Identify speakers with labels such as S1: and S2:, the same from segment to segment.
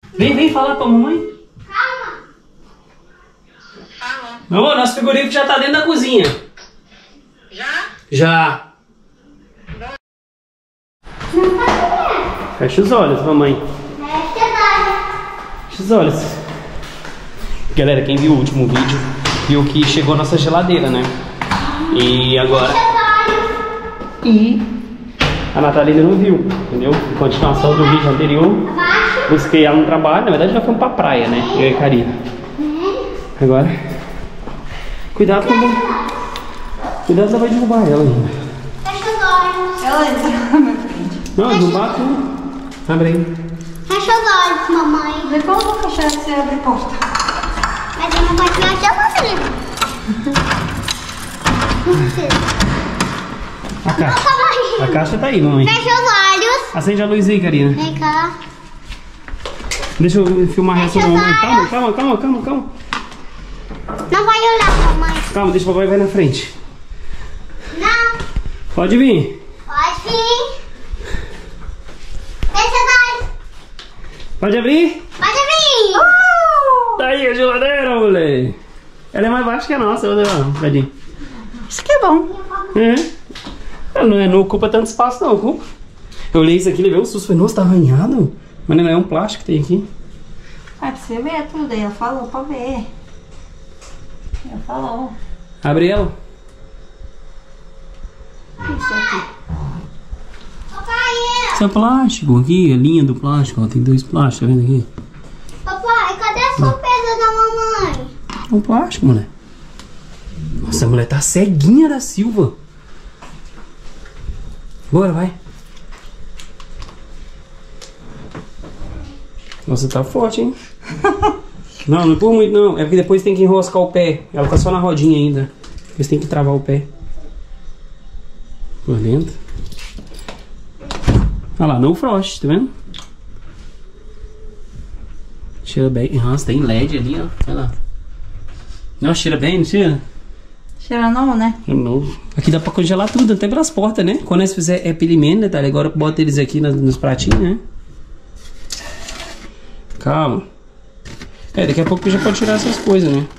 S1: Vem falar pra mamãe.
S2: Calma.
S1: Fala. Meu amor, nosso frigorífico já tá dentro da cozinha. Já. Fecha os olhos, mamãe. Fecha os olhos. Galera, quem viu o último vídeo, viu que chegou a nossa geladeira, né? E agora... E a Natália ainda não viu, entendeu? Em continuação do vídeo anterior, busquei ela no trabalho. Na verdade, já fomos pra praia, né? Eu e a Karina. Agora... Cuidado com ela. Cuidado, ela vai derrubar ela ainda.
S2: Fecha os olhos.
S3: Ela entra na minha frente.
S1: Não, não bate, não. Abre aí.
S2: Fecha os olhos, mamãe.
S3: Depois eu vou fechar se você abre a porta.
S2: Mas eu não vou fechar você.
S1: A caixa. A caixa tá aí, mamãe.
S2: Fecha os olhos.
S1: Acende a luz aí, Karina.
S2: Vem cá.
S1: Deixa eu filmar a reação da mamãe. Calma.
S2: Não vai olhar, mamãe.
S1: Calma, deixa o papai vai na frente.
S2: Não.
S1: Pode vir.
S2: Pode vir. Fecha os olhos.
S1: Pode abrir?
S2: Pode vir.
S1: Tá aí a geladeira, moleque. Ela é mais baixa que a nossa, vou levar um bocadinho.
S3: Isso que é bom.
S1: É. Ela não ocupa tanto espaço, não, ocupa. Eu olhei isso aqui, levei um susto. Falei, nossa, tá arranhado. Mas não é um plástico que tem aqui.
S3: Vai pra você ver tudo aí. Ela falou pra ver. Ela falou.
S1: Abre ela.
S3: Isso aqui.
S2: Papai,
S1: Isso é plástico aqui, a linha do plástico. Ó, tem dois plásticos, tá vendo aqui?
S2: papai, cadê a surpresa da mamãe?
S1: É um plástico, moleque. Nossa, a mulher tá ceguinha da Silva. Bora, vai. Nossa, tá forte, hein? Não por muito não. É porque depois tem que enroscar o pé. Ela tá só na rodinha ainda. Depois tem que travar o pé. Por dentro. Olha lá, no frost, tá vendo? Cheira bem. Nossa, tem LED ali, ó. Olha lá. Nossa, cheira bem, não cheira?
S3: Cheira novo, né?
S1: É novo. Aqui dá pra congelar tudo, até pelas portas, né? Quando eles fizer pelimento, né, tá? Agora bota eles aqui nos pratinhos, né? Calma. É, daqui a pouco já pode tirar essas coisas, né?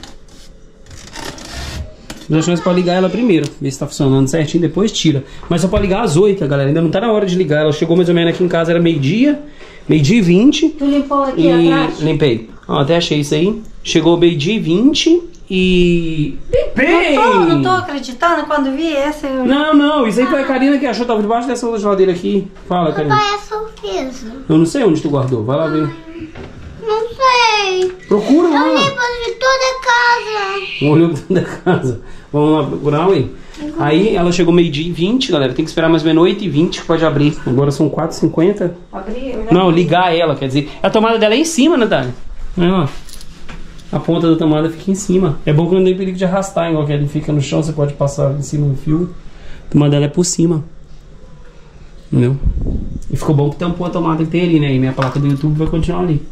S1: Mas acho que nós podemos ligar ela primeiro. Ver se tá funcionando certinho, depois tira. Mas só pode ligar às 8, galera. Ainda não tá na hora de ligar. Ela chegou mais ou menos aqui em casa, era meio-dia. Meio-dia e 20.
S3: Tu limpou aqui
S1: E
S3: atrás?
S1: limpei. Ó, até achei isso aí. Chegou meio-dia e 20 e... Limpei!
S3: Não tô acreditando. Quando vi essa, eu...
S1: Não, isso aí foi a Karina que achou, tava debaixo dessa outra geladeira aqui. Fala, Karina.
S2: Papai, é surpresa.
S1: Eu não sei onde tu guardou, vai lá ver.
S2: Não sei.
S1: Procura
S2: Eu
S1: lá.
S2: limpo de toda a casa.
S1: Olhou dentro da casa. Vamos lá procurar, ué. Aí ela chegou meio-dia e 20, galera. Tem que esperar mais ou menos 8h20 que pode abrir. Agora são 4h50.
S3: Abri, eu já...
S1: Não, ligar ela, quer dizer. A tomada dela é em cima, Natália. Olha lá. A ponta da tomada fica em cima. É bom que não tem perigo de arrastar, igual que ele fica no chão, você pode passar em cima do fio. A tomada dela é por cima. Entendeu? E ficou bom que tampou a tomada que tem ali, né? E minha placa do YouTube vai continuar ali.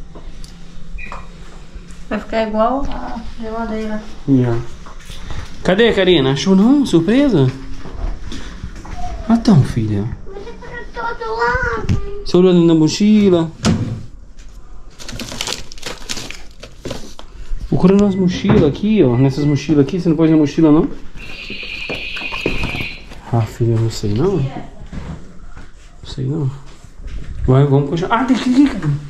S3: Vai ficar igual a geladeira.
S1: Yeah. Cadê, Karina? Achou não? Surpresa? Então, filha.
S2: Mas é para todo lado.
S1: Você olhou ali na mochila? Procurando nas mochilas aqui, ó. Nessas mochilas aqui. Você não pôs na mochila, não? Ah, filha, eu não sei, não. Não sei, não. Vai, vamos continuar. Ah, tem que ir, cara.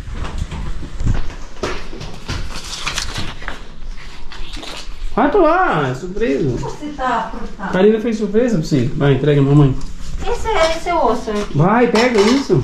S1: Ah, tô lá. É surpresa.
S3: Você tá frutado.
S1: Karina fez surpresa pra você. Vai, entrega a mamãe.
S3: Esse é o osso aqui.
S1: Vai, pega isso.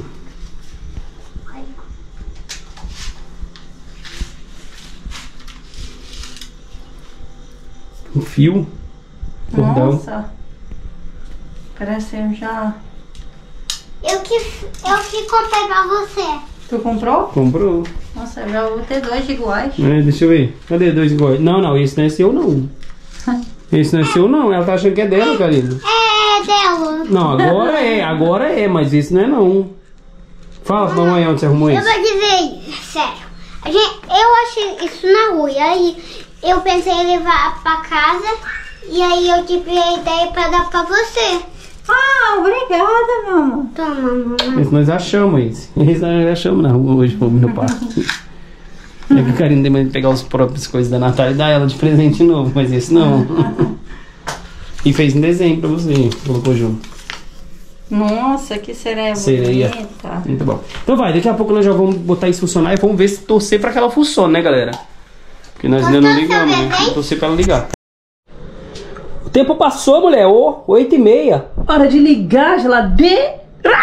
S1: Um fio. Cordão.
S3: Nossa. Parece eu já...
S2: Eu que comprei pra você.
S3: Tu comprou?
S1: Comprou.
S3: Nossa, eu já vou ter dois iguais.
S1: É, deixa eu ver. Cadê dois iguais? Não, esse não é seu, não. Esse não é seu, não. Ela tá achando que é dela, Karina.
S2: É dela.
S1: Não, agora é, mas esse não é, não. Fala pra mamãe onde você arrumou
S2: Eu
S1: isso.
S2: vou dizer, sério. Eu achei isso na rua. Aí eu pensei em levar pra casa. E aí eu tive a ideia pra dar pra você.
S3: Ah, obrigada, meu amor.
S2: Toma, mamãe.
S1: Esse nós achamos esse. Esse nós achamos na rua hoje, fomos no parque. É que o Karina tem medo de pegar as próprias coisas da Natália e dar ela de presente de novo, mas esse não. E fez um desenho pra você, colocou junto.
S3: Nossa, que sereia
S1: Sereia.
S3: bonita.
S1: Muito bom. Então vai, daqui a pouco nós já vamos botar isso funcionar e vamos ver se torcer pra que ela funcione, né, galera? Porque nós ainda não ligamos, né? Vamos torcer pra ela ligar. O tempo passou, mulher. 8h30. Hora de ligar a geladeira.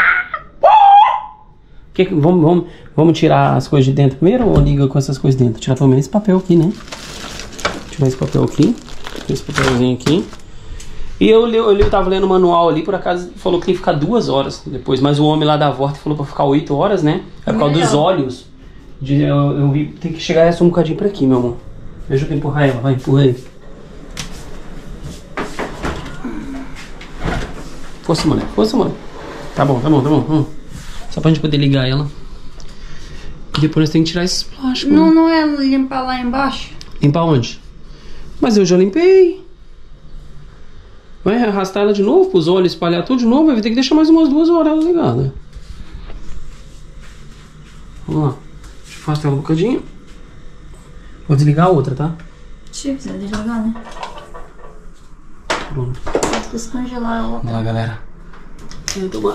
S1: Vamos tirar as coisas de dentro primeiro ou liga com essas coisas dentro? Tirar pelo menos esse papel aqui, né? Tirar esse papel aqui. Esse papelzinho aqui. E eu tava lendo o manual ali, por acaso falou que tem que ficar 2 horas depois. Mas o homem lá da Vorta falou pra ficar 8 horas, né? É por causa dos olhos. Eu vi, tem que chegar essa um bocadinho pra aqui, meu amor. Deixa eu empurrar ela, vai, empurra aí. Força, mulher, força, mulher. Tá bom. Só pra gente poder ligar ela. E depois nós temos que tirar esses plásticos.
S3: Não é limpar lá embaixo?
S1: Limpar onde? Mas eu já limpei. Vai arrastar ela de novo pros olhos, espalhar tudo de novo. Vai ter que deixar mais umas 2 horas ela ligada. Vamos lá. Deixa eu afastar ela um bocadinho. Vou desligar a outra, tá?
S3: Deixa eu desligar, né?
S1: Pronto.
S3: Vou descongelar ela.
S1: Vamos lá, galera. Tomar.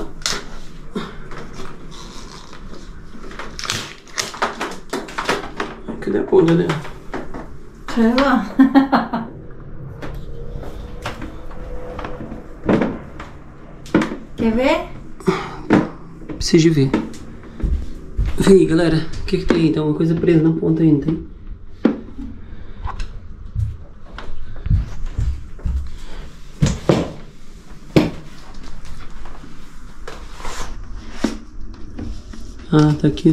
S1: Cadê a ponta dela?
S3: Sei lá. Quer ver?
S1: Preciso de ver. Vem aí, galera. O que tem aí? Tem uma coisa presa na ponta aí, não tem? Ah, tá aqui.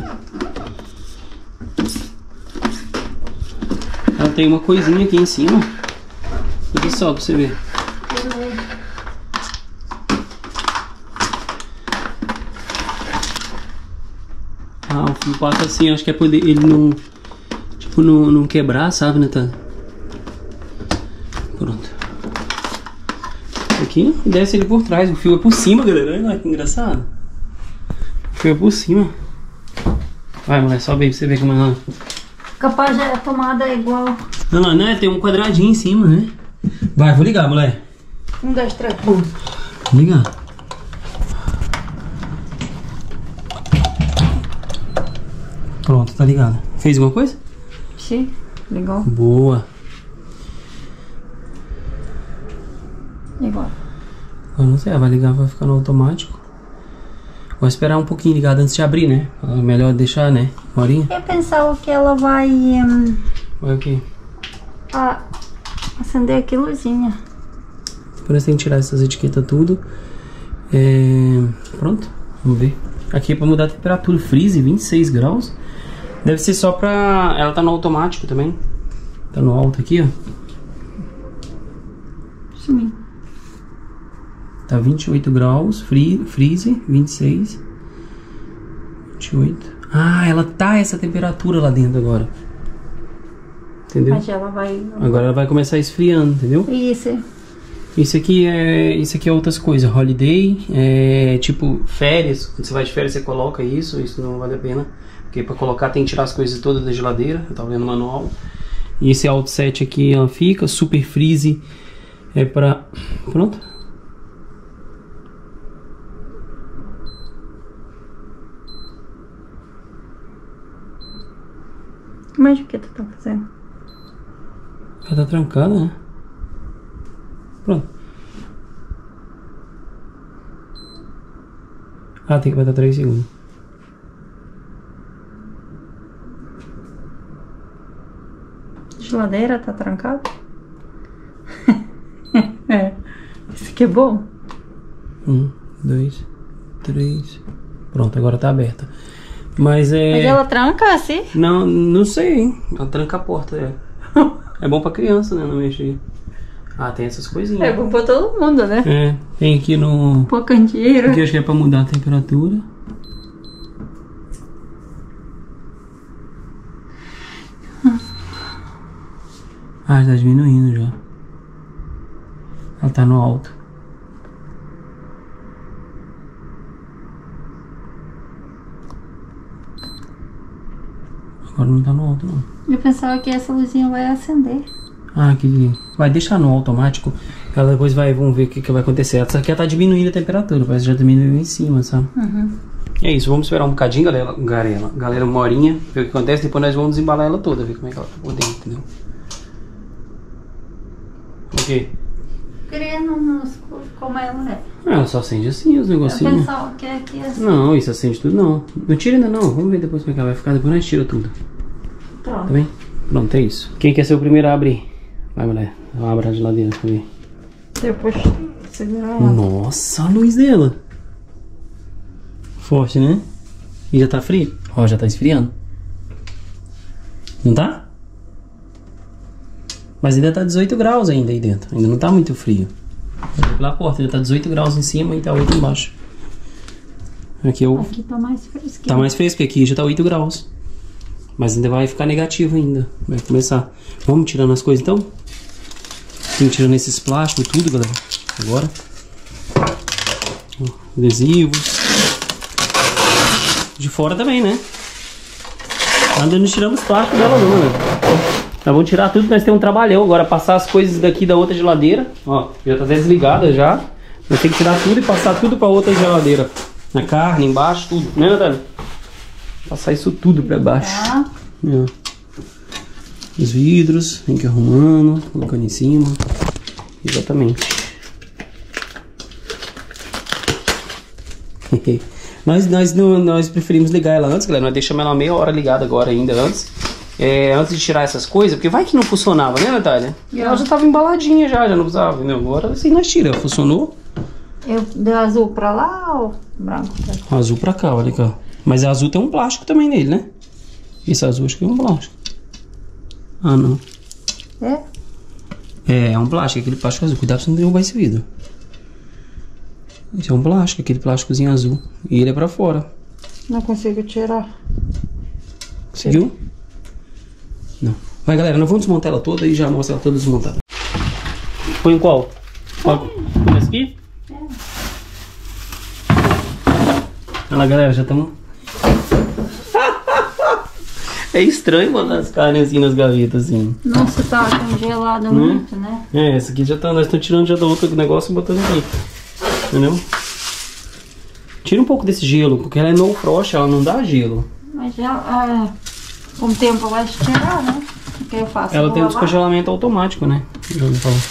S1: Ela tem uma coisinha aqui em cima. Olha só pra você ver. Ah, o fio passa assim, acho que é poder ele não, tipo, não quebrar, sabe, Natália? Pronto. Aqui, desce ele por trás, o fio é por cima, galera. Olha que engraçado. O fio é por cima. Vai, mulher, sobe aí pra você ver como é.
S3: Capaz a tomada é igual.
S1: Não, né? Tem um quadradinho em cima, né? Vai, vou ligar, mulher.
S3: 1, 2, 3.
S1: Vou ligar. Pronto, tá ligado. Fez alguma coisa?
S3: Sim, ligou.
S1: Boa.
S3: Igual.
S1: Eu não sei, vai ligar, vai ficar no automático. Vou esperar um pouquinho ligado antes de abrir, né? É melhor deixar, né? Uma horinha.
S3: Eu pensava que ela vai
S1: Vai o quê?
S3: acender aqui luzinha.
S1: Depois tem que tirar essas etiquetas tudo. Pronto, vamos ver. Aqui é pra mudar a temperatura. Freeze, 26 graus. Deve ser só pra... Ela tá no automático também. Tá no alto aqui, ó.
S3: Sim.
S1: Tá 28 graus, freeze, 26, 28. Ah, ela tá essa temperatura lá dentro agora. Entendeu?
S3: Mas ela vai...
S1: Agora ela vai começar esfriando, entendeu?
S3: Isso.
S1: Isso aqui é outras coisas. Holiday, tipo férias. Quando você vai de férias você coloca isso não vale a pena. Porque pra colocar tem que tirar as coisas todas da geladeira. Eu tava lendo o manual. E esse outset aqui ela fica, super freeze. É pra... Pronto.
S3: Mas o que tu tá fazendo?
S1: Ela tá trancada, né? Pronto. Ah, tem que botar 3 segundos.
S3: Geladeira tá trancada? Isso aqui é bom.
S1: 1, 2, 3. Pronto, agora tá aberta. Mas
S3: ela tranca assim?
S1: Não sei, hein? Ela tranca a porta, É bom pra criança, né? Não mexer. Ah, tem essas coisinhas.
S3: É bom pra todo mundo, né?
S1: Tem aqui no...
S3: Pô, candeeiro.
S1: Aqui acho que é pra mudar a temperatura. Ah, tá diminuindo já. Ela tá no alto. agora não tá no alto, não.
S3: Eu pensava que essa luzinha vai acender.
S1: Ah, que vai deixar no automático. Ela depois vamos ver o que vai acontecer. Essa aqui tá diminuindo a temperatura, parece que já diminuiu em cima, sabe? É isso, vamos esperar um bocadinho, galera, uma horinha, ver o que acontece. Depois nós vamos desembalar ela toda, ver como é que ela tá por dentro, entendeu? O quê?
S3: Querendo no escuro como ela é.
S1: Ah, só acende assim os
S3: Eu
S1: negocinhos.
S3: pensava que aqui assim.
S1: Não, isso acende tudo não. Não tira ainda não, vamos ver depois como é que ela vai ficar, depois nós tira tudo.
S3: Pronto.
S1: Tá bem? Pronto, é isso. Quem quer ser o primeiro a abrir? Vai, mulher, abra a geladeira, deixa eu ver.
S3: Depois segura ela.
S1: Nossa, a luz dela. Forte, né? E já tá frio? Ó, já tá esfriando. Não tá? Mas ainda tá 18 graus ainda aí dentro. Ainda não tá muito frio. Pela porta, ainda tá 18 graus em cima e tá 8 embaixo. Aqui
S3: tá mais fresquinho.
S1: Tá mais fresco, porque aqui já tá 8 graus. Mas ainda vai ficar negativo ainda. Vai começar. Vamos tirando as coisas então? Tem tirando esses plásticos tudo, galera. Agora. Adesivos. De fora também, né? Ainda não tiramos os plásticos dela não, né? Nós vamos tirar tudo, nós temos um trabalhão agora. Passar as coisas daqui da outra geladeira. Ó, já tá desligada já. Nós temos que tirar tudo e passar tudo pra outra geladeira. Na carne, embaixo, tudo. Né, Natália? Passar isso tudo pra baixo.
S3: Tá.
S1: Ó. Os vidros, tem que ir arrumando, colocando em cima. Exatamente. nós preferimos ligar ela antes, galera. Nós deixamos ela meia hora ligada agora ainda antes. Antes de tirar essas coisas, porque vai que não funcionava, né, Natália? E ela já tava embaladinha já não precisava, entendeu? Agora assim nós tiramos, funcionou.
S3: Eu dei azul pra lá ou branco pra cá?
S1: Azul pra cá, olha cá. Mas azul tem um plástico também nele, né? Esse azul acho que é um plástico. Ah, não. É um plástico, aquele plástico azul. Cuidado pra você não derrubar esse vidro. Esse é um plástico, aquele plásticozinho azul. E ele é pra fora.
S3: Não consigo tirar.
S1: Conseguiu? Não. Vai, galera, nós vamos desmontar ela toda e já mostra ela toda desmontada. Põe qual? Começa aqui? Olha lá, galera, já estamos... É estranho botar as carnes assim nas gavetas, assim.
S3: Nossa, tá congelado muito, né?
S1: Essa aqui já tá... Nós estamos tirando já do outro negócio e botando aqui. Entendeu? Tira um pouco desse gelo, porque ela é no frost, ela não dá gelo.
S3: Mas já... com o tempo vai tirar, né? O que eu faço?
S1: Ela tem um descongelamento automático, né? Já ouvi falar.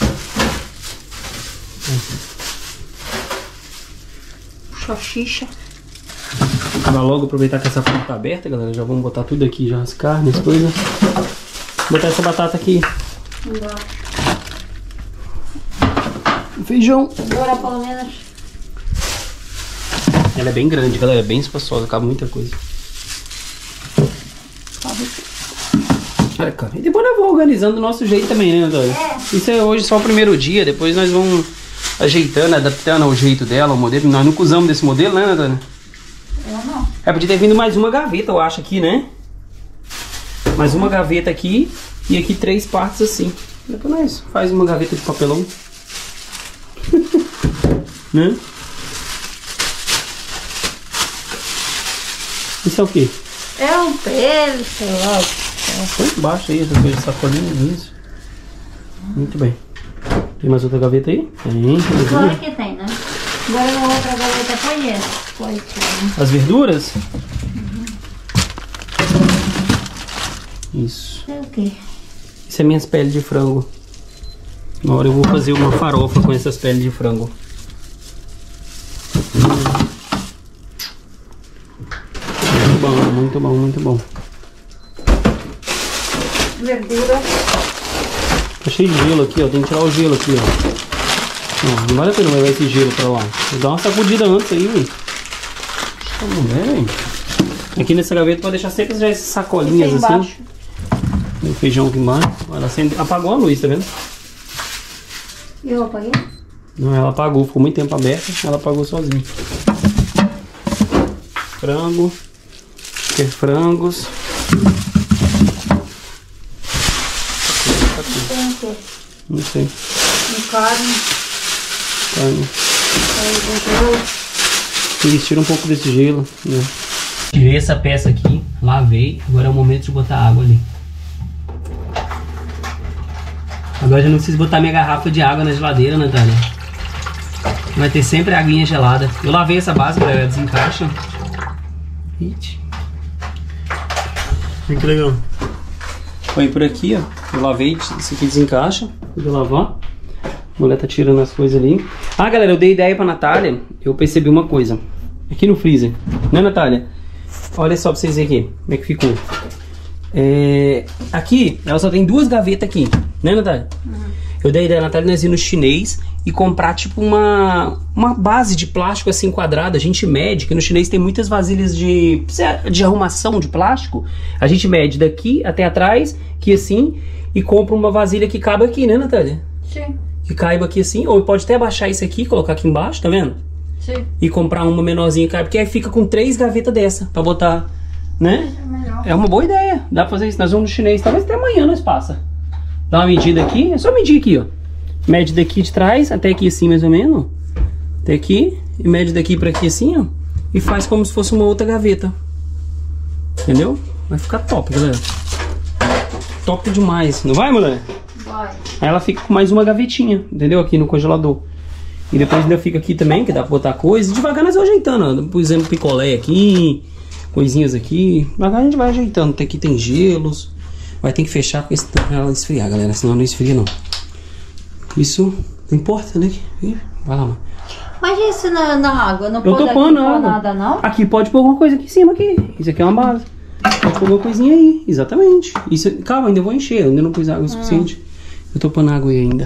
S3: Puxa a xixa.
S1: Vai logo aproveitar que essa porta tá aberta, galera. Já vamos botar tudo aqui, já as carnes, as coisas. Vou botar essa batata aqui. Feijão.
S3: Agora pelo menos.
S1: Ela é bem grande, galera. É bem espaçosa, cabe muita coisa. Olha, cara. E depois nós vamos organizando do nosso jeito também, né, Natália? Isso é hoje só o primeiro dia. Depois nós vamos ajeitando, adaptando ao jeito dela, o modelo. Nós não usamos desse modelo, né, Natália?
S3: Eu não.
S1: Podia ter vindo mais uma gaveta, eu acho, aqui, né? Mais uma gaveta aqui e aqui 3 partes assim. Depois nós faz uma gaveta de papelão. Né? Isso é o quê?
S3: É um pelo, sei lá.
S1: Foi embaixo aí, essa coisa de sacolinha, isso. Muito bem. Tem mais outra gaveta aí? Tem.
S3: Claro que tem, né? Agora na outra gaveta foi essa.
S1: As verduras? Isso.
S3: É o quê?
S1: Isso é minhas peles de frango. Na hora eu vou fazer uma farofa com essas peles de frango. Muito bom, muito bom, muito bom.
S3: Verdura.
S1: Tá cheio de gelo aqui, ó. Tem que tirar o gelo aqui, ó. Não vale a pena levar esse gelo pra lá. Vou dar uma sacudida antes aí, velho. Aqui nessa gaveta pode deixar sempre já essas sacolinhas assim. Tem o feijão aqui embaixo. Ela apagou a luz, tá vendo?
S3: Eu apaguei?
S1: Não, ela apagou. Ficou muito tempo aberta. Ela apagou sozinha. Frango. Quer frangos. Não sei.
S3: Carne.
S1: Eles tiram um pouco desse gelo, né? Tirei essa peça aqui, lavei. Agora é o momento de botar água ali. Agora já não preciso botar minha garrafa de água na geladeira, Natália. Vai ter sempre aguinha gelada. Eu lavei essa base, galera, desencaixa. Ixi. Olha que legal. Põe por aqui, ó. Eu lavei, isso aqui desencaixa. Vou lavar. A mulher tá tirando as coisas ali. Ah, galera, eu dei ideia pra Natália. Eu percebi uma coisa. Aqui no freezer, né, Natália? Olha só pra vocês verem aqui. Como é que ficou. Aqui, ela só tem 2 gavetas aqui. Né, Natália? Eu dei ideia, Natália, nós ir no chinês e comprar, tipo, uma base de plástico assim, quadrada. A gente mede, que no chinês tem muitas vasilhas de arrumação de plástico. A gente mede daqui até atrás, aqui assim, e compra uma vasilha que cabe aqui, né, Natália? Sim. Que caiba aqui assim, ou pode até abaixar isso aqui, colocar aqui embaixo, tá vendo? Sim. E comprar uma menorzinha, porque aí fica com 3 gavetas dessa, pra botar, né? É uma boa ideia, dá pra fazer isso. Nós vamos no chinês, talvez até amanhã nós passa. Dá uma medida aqui, é só medir aqui, ó. Mede daqui de trás até aqui assim, mais ou menos. Até aqui, e mede daqui pra aqui assim, ó. E faz como se fosse uma outra gaveta. Entendeu? Vai ficar top, galera. Top demais, não vai, mulher? Vai. Aí ela fica com mais uma gavetinha, entendeu? Aqui no congelador. E depois ainda fica aqui também, que dá pra botar coisa. Devagar nós vamos ajeitando, ó. Por exemplo, picolé aqui, coisinhas aqui. Devagar a gente vai ajeitando. Aqui tem gelos. Vai ter que fechar com esse tampo pra ela esfriar, galera. Senão não esfria, não. Isso não importa, né? Vai lá, mano.
S3: Mas isso na água, não
S1: pode pôr nada, não? Aqui pode pôr alguma coisa aqui em cima, aqui. Isso aqui é uma base. Pode pôr alguma coisinha aí, exatamente. Isso, calma, ainda vou encher, ainda não pus água o suficiente. Eu tô pondo água aí ainda.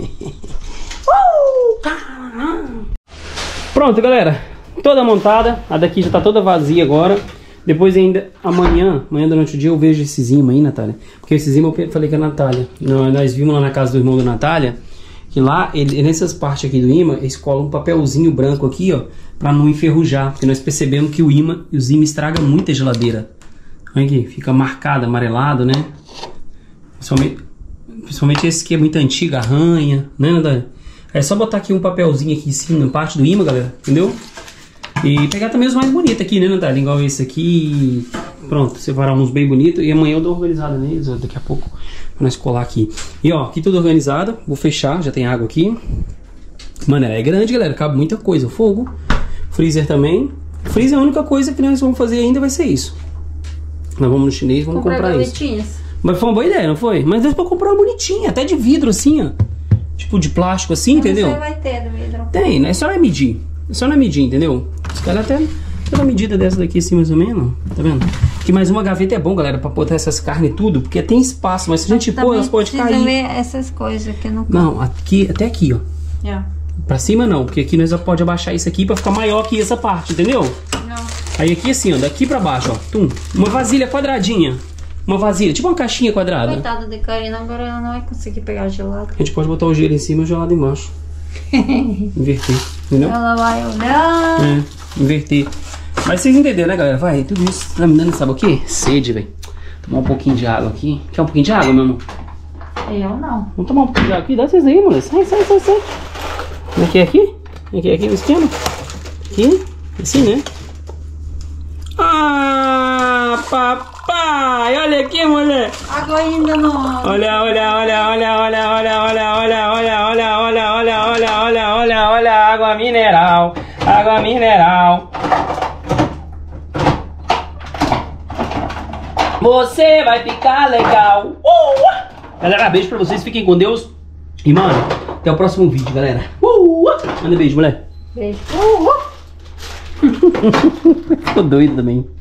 S1: Pronto, galera. Toda montada. A daqui já tá toda vazia agora. Depois ainda, amanhã durante o dia eu vejo esses imãs aí, Natália. Porque esses imãs eu falei com a Natália. Nós vimos lá na casa do irmão da Natália. Que lá, nessas partes aqui do imã, eles colam um papelzinho branco aqui, ó. Pra não enferrujar. Porque nós percebemos que os imãs estragam muito a geladeira. Olha aqui, fica marcado, amarelado, né? Principalmente esse que é muito antigo, arranha, né, Natália? É só botar aqui um papelzinho aqui em cima, na parte do imã, galera. Entendeu? E pegar também os mais bonitos aqui, né, Natália? Igual esse aqui. Pronto, separar uns bem bonitos. E amanhã eu dou organizada neles, ó, daqui a pouco. Pra nós colar aqui. E ó, aqui tudo organizado. Vou fechar, já tem água aqui. Mano, ela é grande, galera. Cabe muita coisa. Fogo. Freezer também. Freezer é a única coisa que nós vamos fazer ainda vai ser isso. Nós vamos no chinês, vamos comprar isso. Mas foi uma boa ideia, não foi? Mas deu pra comprar uma bonitinha, até de vidro assim, ó. Tipo de plástico assim, entendeu?
S3: Você vai ter do vidro.
S1: Tem, né? É só não medir. É só não medir, entendeu? Os caras até uma medida dessa daqui assim, mais ou menos. Tá vendo? Que mais uma gaveta é bom, galera, pra botar essas carnes e tudo, porque tem espaço, mas se a gente pôr, elas podem cair.
S3: Ver essas coisas aqui no
S1: Não, aqui, até aqui, ó. Yeah. Pra cima não, porque aqui nós já pode abaixar isso aqui pra ficar maior que essa parte, entendeu? Não. Aí aqui assim, ó, daqui pra baixo, ó. Tum, uma vasilha quadradinha. Uma vasilha, tipo uma caixinha quadrada.
S3: Coitada de Karina, agora ela não vai conseguir pegar gelado.
S1: A gente pode botar o gelo em cima e o gelado embaixo. Inverter, entendeu?
S3: Ela vai olhar.
S1: É, inverter. Mas vocês entenderam, né, galera? Vai, tudo isso tá me dando, sabe o quê? Sede, velho. Tomar um pouquinho de água aqui. Quer um pouquinho de água, meu amor?
S3: Eu não.
S1: Vamos tomar um pouquinho de água aqui? Dá vocês aí, mulher. Sai. Aqui, aqui o esquema. Aqui, assim, né? Ah, papai! Olha aqui, mulher!
S3: Água ainda não.
S1: Olha a água mineral. Água mineral. Você vai ficar legal. Galera, beijo pra vocês. Fiquem com Deus. E, mano, até o próximo vídeo, galera. Manda beijo, mulher.
S3: Beijo.
S1: Ficou doido também.